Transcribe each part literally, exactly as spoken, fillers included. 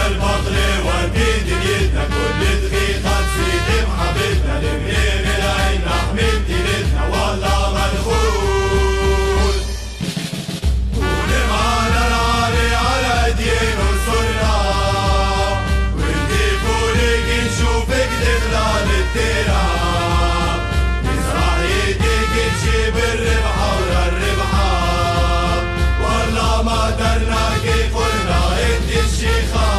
البقلة ودي دنيتنا كل دقيقة تزيد محبتنا لبنان العين نحمل دينتنا والله ما نخون قول معانا العالي على دين انصرنا ونضيف ولك نشوفك دخلة للديرة نزرع ايديك تجيب الربحة ورا الربحة والله ما درنا كيف قلنا انت الشيخة.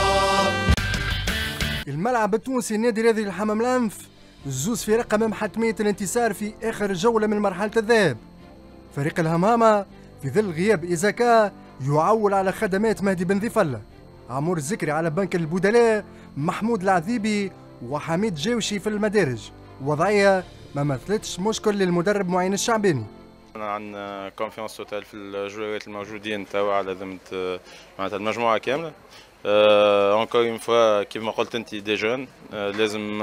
الملعب التونسي النادي الرياضي الحمام الأنف زوز فرق أمام حتمية الانتصار في آخر جولة من مرحلة الذهاب. فريق الهمامة في ظل غياب إيزاكا يعول على خدمات مهدي بن ذي فلة، عمور الزكري على بنك البدلاء، محمود العذيبي وحميد جاوشي في المدارج. وضعية ما مثلتش مشكل للمدرب معين الشعباني. عندنا كونفيونس توتال في الجوارات الموجودين توا على ذمة معناتها المجموعة كاملة. اونكور اون فوا كيف ما قلت انت دي جون لازم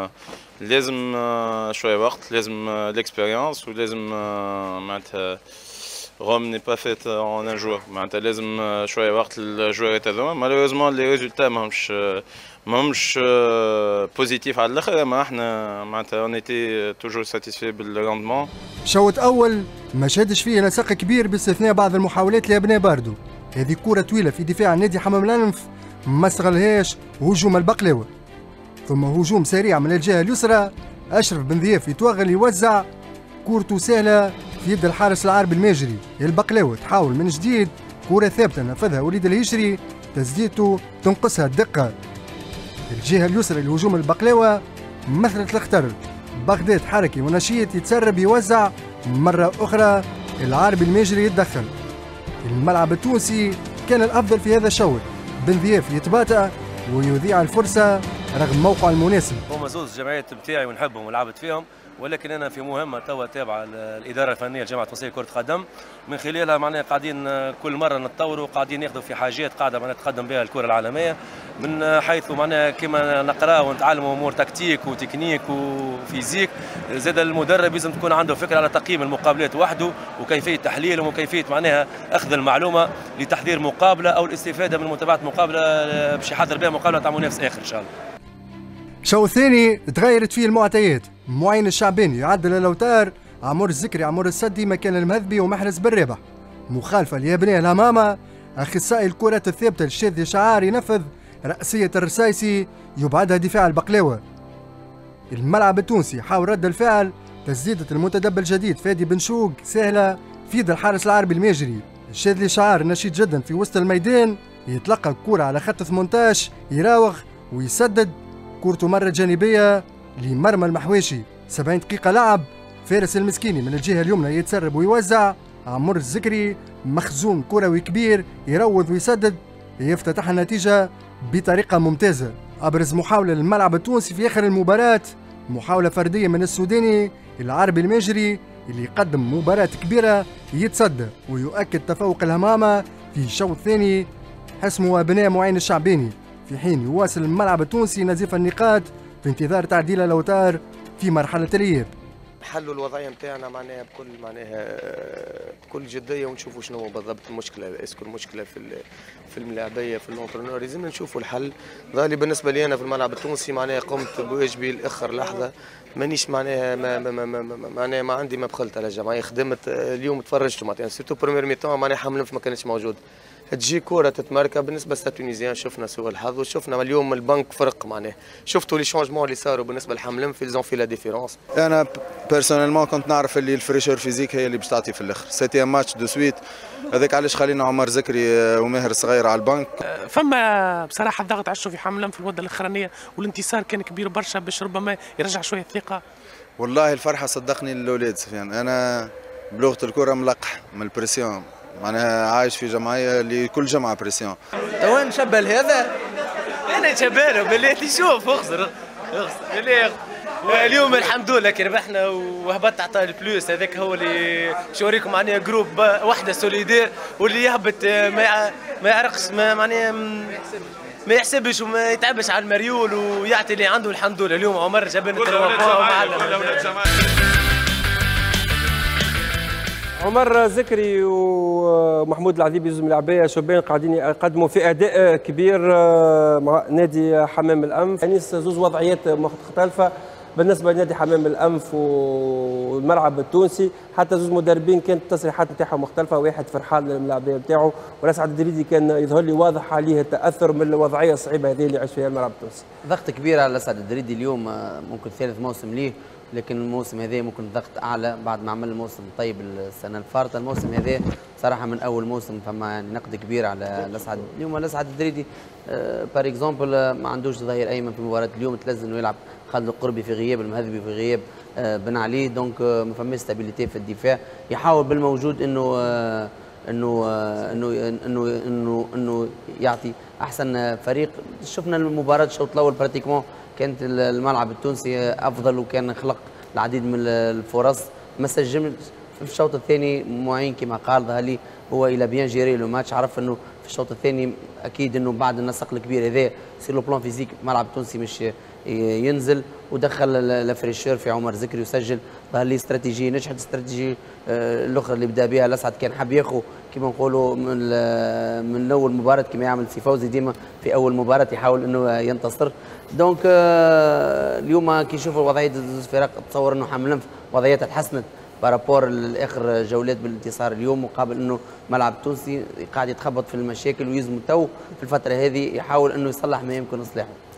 لازم شويه وقت، لازم ليكسبيريونس ولازم معناتها غوم ني با فيت اون ان جور، معناتها لازم شويه وقت للجوارات هذوما. مالوريزمون لي ريزولتا ماهمش ماهمش بوزيتيف على الاخر، اما احنا معناتها اون ايتي توجور ساتيسفي بالروندمون. شوط اول ما شهدش فيه نسق كبير باستثناء بعض المحاولات لابناء باردو. هذه كرة طويلة في دفاع نادي حمام الأنف ما استغلهاش هجوم البقلاوة، ثم هجوم سريع من الجهة اليسرى. أشرف بن ضياف يتوغل يوزع كورته سهلة في يد الحارس العربي الماجري. البقلاوة تحاول من جديد، كرة ثابتة نفذها وليد الهشري، تسديدته تنقصها الدقة. الجهة اليسرى لهجوم البقلاوة مثلة الخطر، بغداد حركي ونشيط يتسرب يوزع مرة أخرى، العربي الماجري يتدخل. الملعب التونسي كان الأفضل في هذا الشوط، بن ضياف يتباطأ ويذيع الفرصة رغم موقعه المناسب. هما زوز الجمعيات بتاعي ونحبهم ولعبت فيهم، ولكن انا في مهمه توا تابعه الاداره الفنيه لجامعه تونسيه كره قدم، من خلالها معناها قاعدين كل مره نتطوروا، قاعدين ناخذوا في حاجات قاعده معناها تقدم بها الكره العالميه، من حيث معناها كما نقرا ونتعلموا امور تكتيك وتكنيك وفيزيك. زاد المدرب لازم تكون عنده فكره على تقييم المقابلات وحده وكيفيه تحليلهم وكيفيه معناها اخذ المعلومه لتحضير مقابله او الاستفاده من متابعه مقابله باش يحضر بها مقابله تاع منافس اخر ان شاء الله. الشوط الثاني تغيرت فيه المعطيات، معين الشعباني يعدل الاوتار، عمور الزكري عمور السدي مكان المهذبي ومحرز بالرابح. مخالفه لابناء الهمامه، اخصائي الكرات الثابته الشاذي شعار ينفذ راسيه الرسايسي يبعدها دفاع البقلاوه. الملعب التونسي حاول رد الفعل، تسديده المتدبل الجديد فادي بن شوق سهله في يد الحارس العربي الماجري. الشاذلي شعار نشيط جدا في وسط الميدان، يتلقى الكره على خط ثمنطاش، يراوغ ويسدد، كورته مرة جانبية لمرمى المحواشي. سبعين دقيقة لعب، فارس المسكيني من الجهة اليمنى يتسرب ويوزع، عمر الزكري مخزون كروي كبير يروض ويسدد، يفتتح النتيجة بطريقة ممتازة. أبرز محاولة للملعب التونسي في آخر المباراة محاولة فردية من السوداني العربي الماجري اللي يقدم مباراة كبيرة، يتصدى ويؤكد تفوق الهمامة في الشوط الثاني حسمه أبناء معين الشعباني، في حين يواصل الملعب التونسي نزيف النقاط في انتظار تعديل الاوتار في مرحله الإياب. نحلوا الوضعيه نتاعنا معناها بكل معناها بكل جديه ونشوفوا شنو بالضبط المشكله، اسكو المشكله في في الملاعبيه في الانترونور، لازم نشوفوا الحل. ظالي بالنسبه لي انا في الملعب التونسي معناها قمت بواجبي لاخر لحظه، مانيش معناها ما ما ما ما معناها ما عندي ما بخلت على الجمعيه، خدمت اليوم تفرجتوا معناها سيرتو بروميير ميتون معناها حمل ما كانتش موجود، تجي كره تتماركا. بالنسبه للتونيزيان شفنا سوء الحظ وشفنا اليوم البنك فرق معناه، شفتوا لي شونجمون اللي صاروا بالنسبه لحملم في زون في لا ديفيرونس. انا بيرسونيلمون كنت نعرف اللي الفريشور فيزيك هي اللي باش تعطي في الاخر، سيتي ان ماتش دو سويت، هذاك علاش خلينا عمر زكري وماهر الصغير على البنك. فما بصراحه الضغط عشوا في حملم في المده الاخرانيه والانتصار كان كبير برشا باش ربما يرجع شويه الثقه. والله الفرحه صدقني للاولاد سفيان، انا بلغه الكره ملقح من البريسيون، معناها عايش في جمعيه اللي كل جمعه بريسيون. تو نشبه لهذا انا شباله بالله شوف اخسر اخسر بالله اليوم الحمد لله كي ربحنا وهبطت عطا البلوس، هذاك هو اللي شوريكم معناها جروب وحده سوليدير، واللي يهبط ما ما يعرقش ما معناها ما يحسبش وما يتعبش على المريول ويعطي اللي عنده. الحمد لله اليوم عمر جاب لنا ثلاثة بوان ومعلم. عمر زكري ومحمود العذيبي زوج ملاعبيه شبان قاعدين يقدموا في اداء كبير مع نادي حمام الانف، يعني زوج وضعيات مختلفه بالنسبه لنادي حمام الانف والملعب التونسي، حتى زوج مدربين كانت التصريحات نتاعهم مختلفه، واحد فرحان للملاعبيه نتاعو والاسعد الدريدي كان يظهر لي واضح عليه التاثر من الوضعيه الصعيبه هذه اللي عاش فيها الملعب التونسي. ضغط كبير على الاسعد الدريدي اليوم، ممكن ثالث موسم ليه، لكن الموسم هذا ممكن ضغط اعلى بعد ما عمل الموسم طيب السنه الفارطه. الموسم هذا صراحه من اول موسم فما يعني نقد كبير على الاسعد. اليوم الاسعد الدريدي بار اكزومبل ما عندوش ظهير ايمن في مباراه اليوم، تلزم انه يلعب خالد القربي في غياب المهذبي في غياب بن علي، دونك ما فماش ستابيليتي في الدفاع. يحاول بالموجود انه انه انه انه انه انه يعطي احسن فريق. شفنا المباراه الشوط الاول براتيكمون كانت الملعب التونسي افضل وكان خلق العديد من الفرص، ما سجلش. في الشوط الثاني معين كما قال ظهرلي هو الى بيان جيري لو ماتش، عرف انه في الشوط الثاني اكيد انه بعد النسق الكبير هذا سي لو بلان فيزيك الملعب التونسي مش ينزل، ودخل لافريشير في عمر زكري وسجل. ظهرلي استراتيجيه نجحت. الاستراتيجيه الاخرى اللي بدا بها الاسعد كان حاب ياخذ كما نقولوا من من اول مباراه كما يعمل سي فوزي ديما في اول مباراه يحاول انه ينتصر. دونك اليوم كي نشوفوا وضعيه الفرق تصور انه حمل الانف وضعيتها تحسنت بارابور لاخر جولات بالانتصار اليوم، مقابل انه الملعب التونسي قاعد يتخبط في المشاكل ويلزم تو في الفتره هذه يحاول انه يصلح ما يمكن اصلاحه.